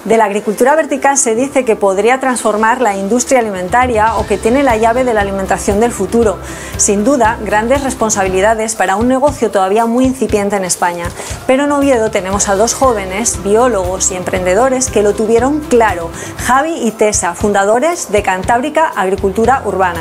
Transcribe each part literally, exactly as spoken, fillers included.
De la agricultura vertical se dice que podría transformar la industria alimentaria o que tiene la llave de la alimentación del futuro. Sin duda, grandes responsabilidades para un negocio todavía muy incipiente en España. Pero en Oviedo tenemos a dos jóvenes, biólogos y emprendedores que lo tuvieron claro. Javi y Tessa, fundadores de Cantábrica Agricultura Urbana.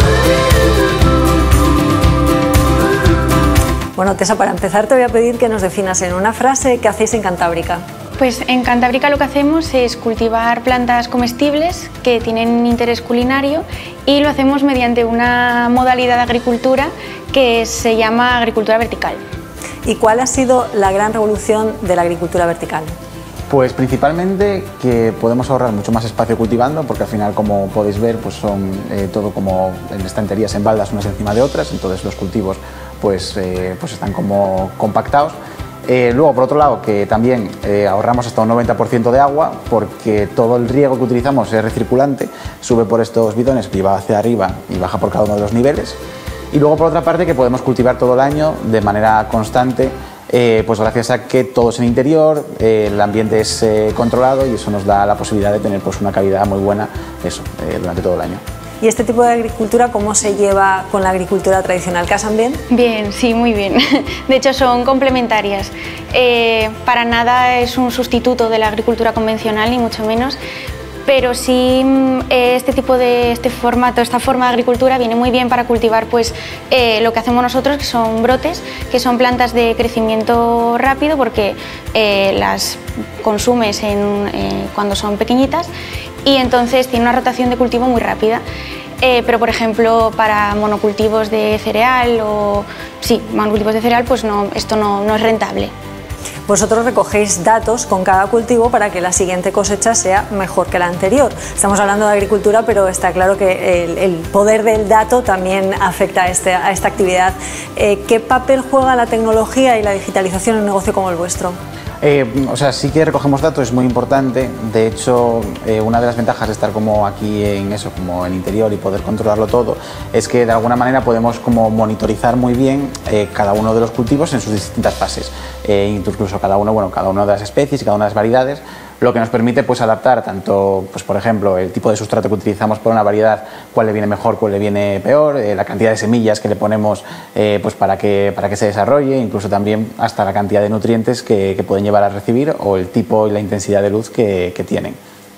Bueno, Tessa, para empezar te voy a pedir que nos definas en una frase qué hacéis en Cantábrica. Pues en Cantábrica lo que hacemos es cultivar plantas comestibles que tienen interés culinario y lo hacemos mediante una modalidad de agricultura que se llama agricultura vertical. ¿Y cuál ha sido la gran revolución de la agricultura vertical? Pues principalmente que podemos ahorrar mucho más espacio cultivando, porque al final, como podéis ver, pues son eh, todo como en estanterías en baldas unas encima de otras, entonces los cultivos pues, eh, pues están como compactados. Eh, luego, por otro lado, que también eh, ahorramos hasta un noventa por ciento de agua, porque todo el riego que utilizamos es recirculante, sube por estos bidones que va hacia arriba y baja por cada uno de los niveles. Y luego, por otra parte, que podemos cultivar todo el año de manera constante, eh, pues gracias a que todo es en interior, eh, el ambiente es eh, controlado y eso nos da la posibilidad de tener pues, una calidad muy buena eso, eh, durante todo el año. ¿Y este tipo de agricultura cómo se lleva con la agricultura tradicional? ¿Casan bien? Bien, sí, muy bien. De hecho, son complementarias. Eh, para nada es un sustituto de la agricultura convencional, ni mucho menos, pero sí eh, este tipo de este formato, esta forma de agricultura viene muy bien para cultivar pues, eh, lo que hacemos nosotros, que son brotes, que son plantas de crecimiento rápido porque eh, las consumes en, eh, cuando son pequeñitas y entonces tiene una rotación de cultivo muy rápida. Eh, pero por ejemplo para monocultivos de cereal o sí, monocultivos de cereal pues no, esto no, no es rentable. Vosotros recogéis datos con cada cultivo para que la siguiente cosecha sea mejor que la anterior. Estamos hablando de agricultura, pero está claro que el, el poder del dato también afecta a, este, a esta actividad. Eh, ¿Qué papel juega la tecnología y la digitalización en un negocio como el vuestro? Eh, o sea, sí que recogemos datos, es muy importante. De hecho, eh, una de las ventajas de estar como aquí en eso, como en interior y poder controlarlo todo, es que de alguna manera podemos como monitorizar muy bien eh, cada uno de los cultivos en sus distintas fases, eh, incluso cada uno, bueno, cada una de las especies y cada una de las variedades, lo que nos permite pues adaptar tanto, pues por ejemplo, el tipo de sustrato que utilizamos para una variedad, cuál le viene mejor, cuál le viene peor, eh, la cantidad de semillas que le ponemos eh, pues para que, para que se desarrolle, incluso también hasta la cantidad de nutrientes que, que pueden llevar a recibir o el tipo y la intensidad de luz que, que tienen.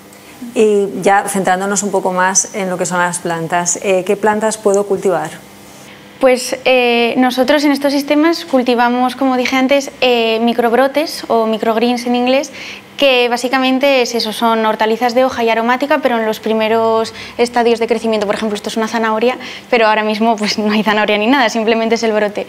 Y ya centrándonos un poco más en lo que son las plantas, eh, ¿qué plantas puedo cultivar? Pues eh, nosotros en estos sistemas cultivamos, como dije antes, eh, microbrotes o microgreens en inglés, que básicamente es eso, son hortalizas de hoja y aromática, pero en los primeros estadios de crecimiento. Por ejemplo, esto es una zanahoria, pero ahora mismo pues, no hay zanahoria ni nada, simplemente es el brote.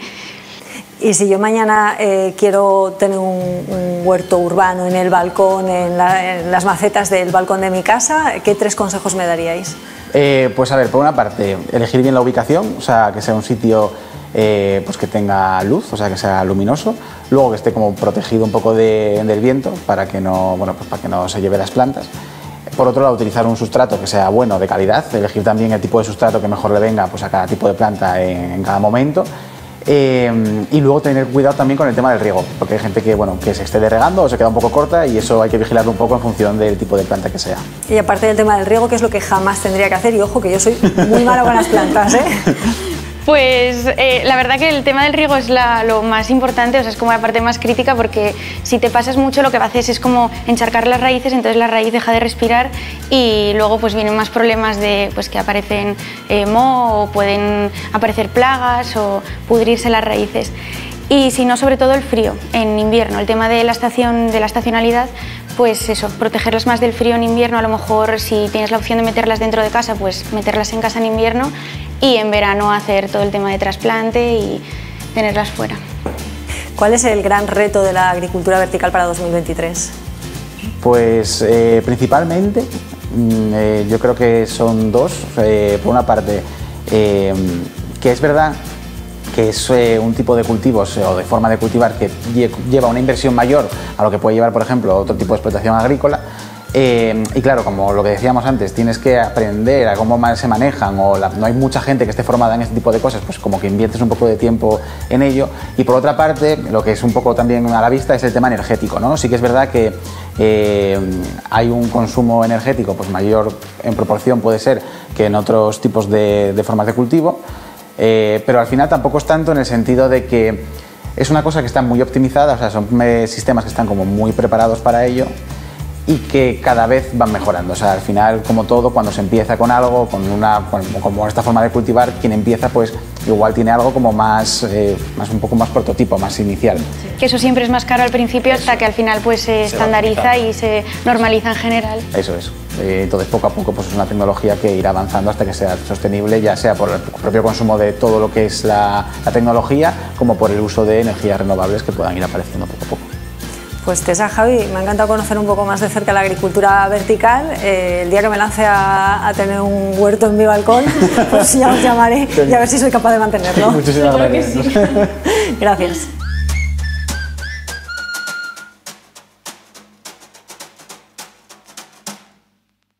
Y si yo mañana eh, quiero tener un, un huerto urbano en el balcón, en, la, en las macetas del balcón de mi casa, ¿qué tres consejos me daríais? Eh, pues a ver, por una parte, elegir bien la ubicación, o sea, que sea un sitio eh, pues que tenga luz, o sea, que sea luminoso, luego que esté como protegido un poco de, del viento para que no, bueno, pues para que no se lleve las plantas. Por otro lado, utilizar un sustrato que sea bueno, de calidad, elegir también el tipo de sustrato que mejor le venga pues, a cada tipo de planta en, en cada momento. Eh, y luego tener cuidado también con el tema del riego, porque hay gente que, bueno, que se excede regando o se queda un poco corta y eso hay que vigilarlo un poco en función del tipo de planta que sea. Y aparte del tema del riego, ¿qué es lo que jamás tendría que hacer? Y ojo, que yo soy muy malo con las plantas, ¿eh? Pues eh, la verdad que el tema del riego es la, lo más importante, o sea, es como la parte más crítica porque si te pasas mucho lo que haces es como encharcar las raíces, entonces la raíz deja de respirar y luego pues vienen más problemas de pues, que aparecen eh, moho o pueden aparecer plagas o pudrirse las raíces. Y si no, sobre todo el frío en invierno, el tema de la, estación, de la estacionalidad, pues eso, protegerlas más del frío en invierno, a lo mejor si tienes la opción de meterlas dentro de casa, pues meterlas en casa en invierno y en verano hacer todo el tema de trasplante y tenerlas fuera. ¿Cuál es el gran reto de la agricultura vertical para dos mil veintitrés? Pues eh, principalmente eh, yo creo que son dos. Eh, por una parte, eh, que es verdad que es eh, un tipo de cultivos eh, o de forma de cultivar que lle lleva una inversión mayor a lo que puede llevar, por ejemplo, otro tipo de explotación agrícola, Eh, y claro, como lo que decíamos antes, tienes que aprender a cómo se manejan o la, no hay mucha gente que esté formada en este tipo de cosas, pues como que inviertes un poco de tiempo en ello. Y por otra parte, lo que es un poco también a la vista es el tema energético, ¿no? Sí que es verdad que eh, hay un consumo energético pues mayor en proporción, puede ser, que en otros tipos de, de formas de cultivo, eh, pero al final tampoco es tanto en el sentido de que es una cosa que está muy optimizada, o sea, son eh, sistemas que están como muy preparados para ello y que cada vez van mejorando. O sea, al final, como todo, cuando se empieza con algo, con una, con, como esta forma de cultivar, quien empieza, pues igual tiene algo como más, eh, más un poco más prototipo, más inicial. Sí. Que eso siempre es más caro al principio hasta que al final pues se, se estandariza y se normaliza en general. Eso es. Eh, entonces, poco a poco, pues es una tecnología que irá avanzando hasta que sea sostenible, ya sea por el propio consumo de todo lo que es la, la tecnología, como por el uso de energías renovables que puedan ir apareciendo poco a poco. Pues Tessa, Javi, me ha encantado conocer un poco más de cerca la agricultura vertical. Eh, el día que me lance a, a tener un huerto en mi balcón, pues ya os llamaré y a ver si soy capaz de mantenerlo. Muchísimas gracias. Gracias.